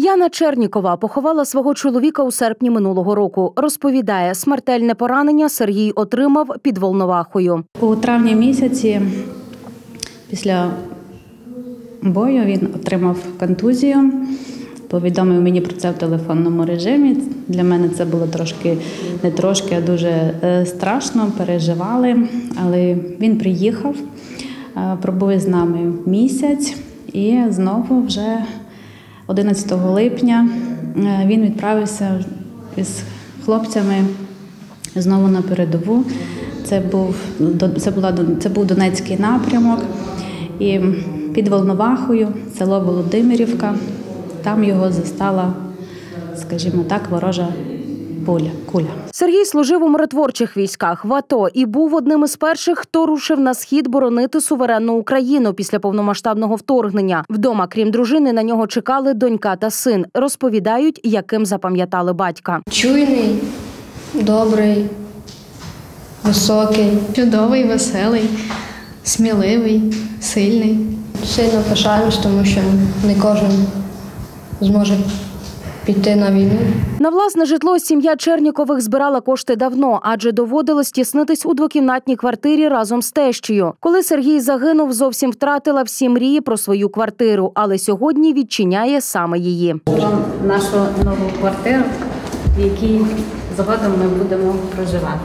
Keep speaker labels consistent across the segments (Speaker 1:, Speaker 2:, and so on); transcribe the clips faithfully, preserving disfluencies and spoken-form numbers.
Speaker 1: Яна Чернікова поховала свого чоловіка у серпні минулого року. Розповідає, смертельне поранення Сергій отримав під Волновахою.
Speaker 2: У травні місяці після бою він отримав контузію. Повідомив мені про це в телефонному режимі. Для мене це було трошки, не трошки, а дуже страшно, переживали. Але він приїхав, пробув з нами місяць і знову вже одинадцятого липня він відправився із хлопцями знову на передову. Це був, це була, це був Донецький напрямок. І під Волновахою, село Володимирівка, там його застала, скажімо так, ворожа пуля, куля.
Speaker 1: Сергій служив у миротворчих військах в АТО і був одним із перших, хто рушив на схід боронити суверенну Україну після повномасштабного вторгнення. Вдома, крім дружини, на нього чекали донька та син. Розповідають, яким запам'ятали батька.
Speaker 3: Чуйний, добрий, високий,
Speaker 4: чудовий, веселий, сміливий, сильний.
Speaker 3: Сильно пишаємось, тому що не кожен зможе піти на війну.
Speaker 1: На власне житло сім'я Чернікових збирала кошти давно, адже доводилось тіснитись у двокімнатній квартирі разом з тещею. Коли Сергій загинув, зовсім втратила всі мрії про свою квартиру, але сьогодні відчиняє саме її.
Speaker 2: Вам нашу нову квартиру, в якій згодом ми будемо проживати.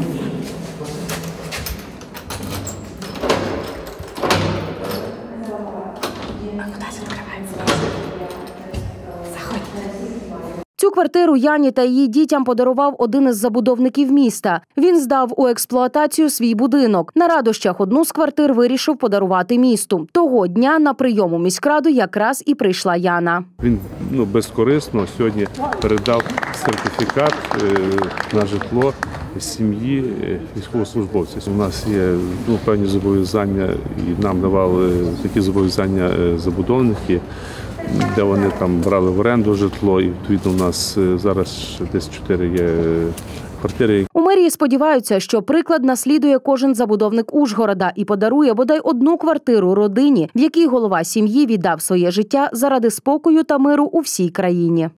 Speaker 1: Цю квартиру Яні та її дітям подарував один із забудовників міста. Він здав у експлуатацію свій будинок. На радощах одну з квартир вирішив подарувати місту. Того дня на прийом у міськраду якраз і прийшла Яна.
Speaker 5: Він ну, безкорисно сьогодні передав сертифікат е, на житло сім'ї військовослужбовців. У нас є ну, певні зобов'язання, і нам давали такі зобов'язання забудовники, де вони там брали в оренду житло, і відповідно у нас зараз десь чотири є квартири.
Speaker 1: У мерії сподіваються, що приклад наслідує кожен забудовник Ужгорода і подарує бодай одну квартиру родині, в якій голова сім'ї віддав своє життя заради спокою та миру у всій країні.